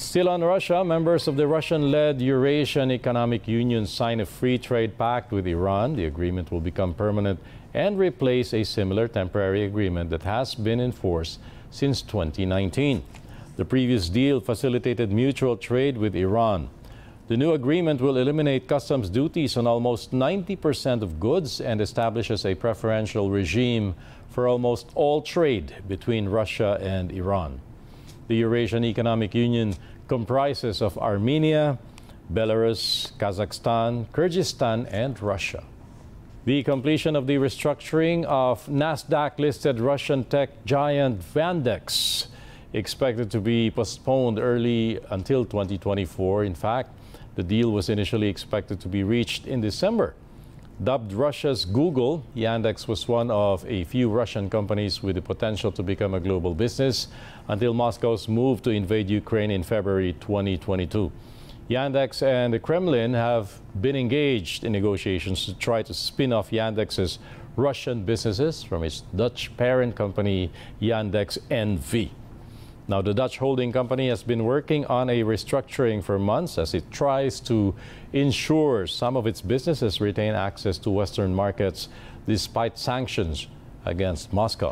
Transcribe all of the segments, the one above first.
Still on Russia, members of the Russian-led Eurasian Economic Union signed a free trade pact with Iran. The agreement will become permanent and replace a similar temporary agreement that has been in force since 2019. The previous deal facilitated mutual trade with Iran. The new agreement will eliminate customs duties on almost 90% of goods and establishes a preferential regime for almost all trade between Russia and Iran. The Eurasian Economic Union comprises of Armenia, Belarus, Kazakhstan, Kyrgyzstan, and Russia. The completion of the restructuring of NASDAQ-listed Russian tech giant Yandex expected to be postponed early until 2024. In fact, the deal was initially expected to be reached in December. Dubbed Russia's Google, Yandex was one of a few Russian companies with the potential to become a global business until Moscow's move to invade Ukraine in February 2022. Yandex and the Kremlin have been engaged in negotiations to try to spin off Yandex's Russian businesses from its Dutch parent company, Yandex NV. Now, the Dutch holding company has been working on a restructuring for months as it tries to ensure some of its businesses retain access to Western markets despite sanctions against Moscow.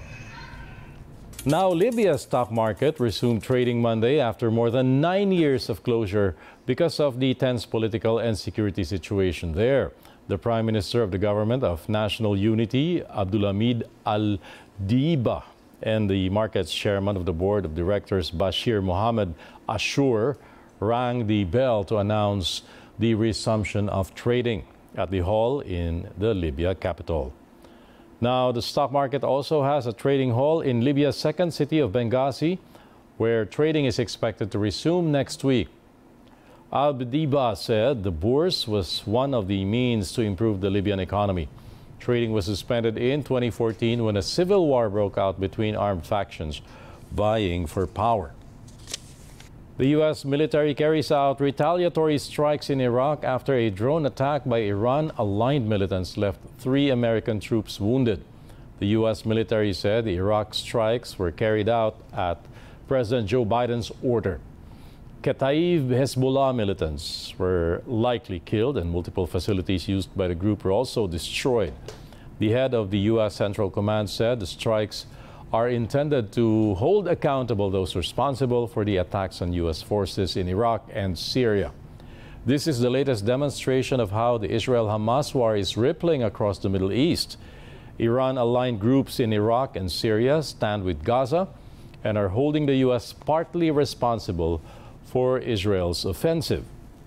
Now, Libya's stock market resumed trading Monday after more than 9 years of closure because of the tense political and security situation there. The Prime Minister of the Government of National Unity, Abdulhamid Al-Diba, and the market's chairman of the board of directors, Bashir Mohammed Ashur, rang the bell to announce the resumption of trading at the hall in the Libya capital. Now, the stock market also has a trading hall in Libya's second city of Benghazi, where trading is expected to resume next week. Al-Diba said the bourse was one of the means to improve the Libyan economy. Trading was suspended in 2014 when a civil war broke out between armed factions vying for power. The U.S. military carries out retaliatory strikes in Iraq after a drone attack by Iran-aligned militants left 3 American troops wounded. The U.S. military said the Iraq strikes were carried out at President Joe Biden's order. Kataib Hezbollah militants were likely killed and multiple facilities used by the group were also destroyed. The head of the U.S. Central Command said the strikes are intended to hold accountable those responsible for the attacks on U.S. forces in Iraq and Syria. This is the latest demonstration of how the Israel-Hamas war is rippling across the Middle East. Iran-aligned groups in Iraq and Syria stand with Gaza and are holding the U.S. partly responsible for Israel's offensive.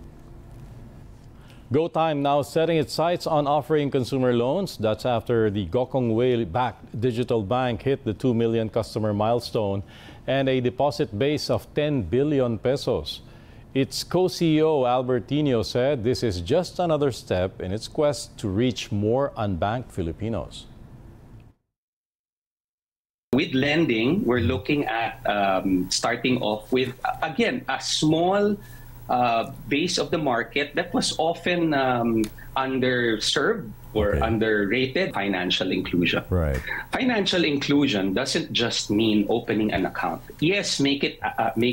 GoTime now setting its sights on offering consumer loans. That's after the Gokongwei-backed digital bank hit the 2 million customer milestone and a deposit base of 10 billion pesos. Its co-CEO Albertino said this is just another step in its quest to reach more unbanked Filipinos. With lending, we're looking at starting off with, again, a small base of the market that was often underserved or underrated: financial inclusion. Right. Financial inclusion doesn't just mean opening an account. Yes, make it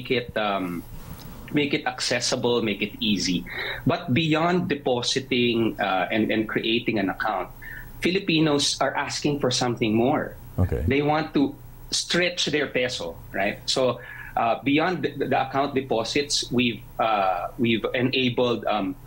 accessible, make it easy. But beyond depositing and creating an account, Filipinos are asking for something more. Okay. They want to stretch their peso, right? So beyond the account deposits, we've enabled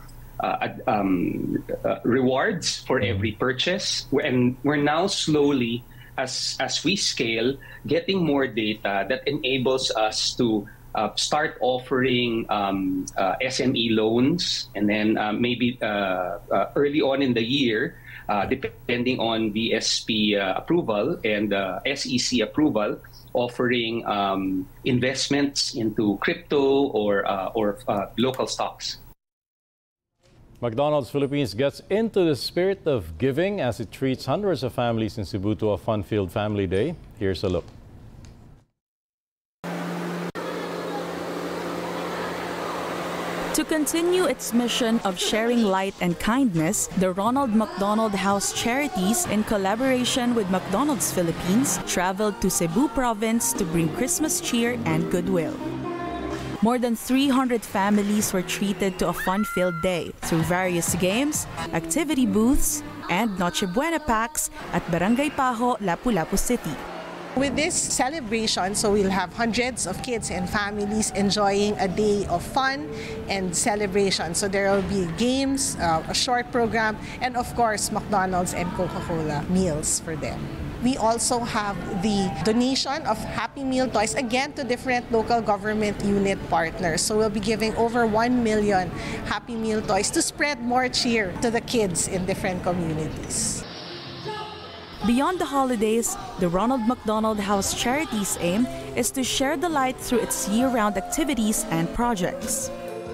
rewards for every purchase, and we're now slowly, as we scale, getting more data that enables us to start offering SME loans, and then maybe early on in the year, depending on VSP approval and SEC approval, offering investments into crypto or local stocks. McDonald's Philippines gets into the spirit of giving as it treats hundreds of families in Cebu to a fun-filled family day. Here's a look. To continue its mission of sharing light and kindness, the Ronald McDonald House Charities, in collaboration with McDonald's Philippines, traveled to Cebu Province to bring Christmas cheer and goodwill. More than 300 families were treated to a fun-filled day through various games, activity booths, and Noche Buena packs at Barangay Paho, Lapu-Lapu City. With this celebration, so we'll have hundreds of kids and families enjoying a day of fun and celebration. So there will be games, a short program, and of course, McDonald's and Coca-Cola meals for them. We also have the donation of Happy Meal toys, again, to different local government unit partners. So we'll be giving over 1 million Happy Meal toys to spread more cheer to the kids in different communities. Beyond the holidays, the Ronald McDonald House Charities aim is to share the light through its year-round activities and projects.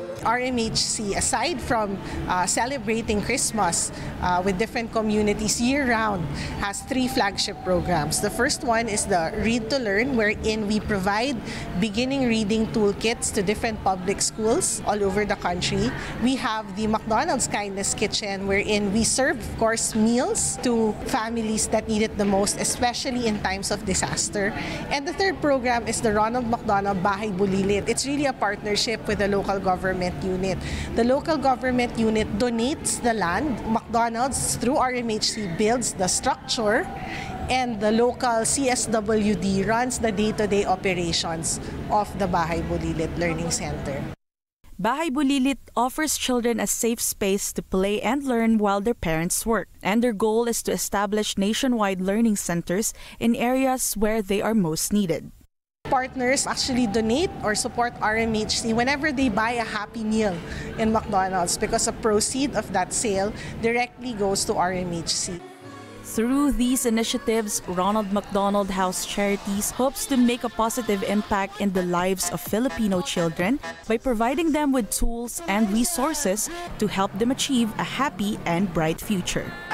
RMHC, aside from celebrating Christmas with different communities year-round, has 3 flagship programs. The first one is the Read to Learn, wherein we provide beginning reading toolkits to different public schools all over the country. We have the McDonald's Kindness Kitchen, wherein we serve, of course, meals to families that need it the most, especially in times of disaster. And the third program is the Ronald McDonald Bahay Bulilit. It's really a partnership with the local government unit. The local government unit donates the land. McDonald's, through RMHC, builds the structure, and the local CSWD runs the day-to-day operations of the Bahay Bulilit Learning Center. Bahay Bulilit offers children a safe space to play and learn while their parents work, and their goal is to establish nationwide learning centers in areas where they are most needed. Partners actually donate or support RMHC whenever they buy a Happy Meal in McDonald's, because a proceed of that sale directly goes to RMHC. Through these initiatives, Ronald McDonald House Charities hopes to make a positive impact in the lives of Filipino children by providing them with tools and resources to help them achieve a happy and bright future.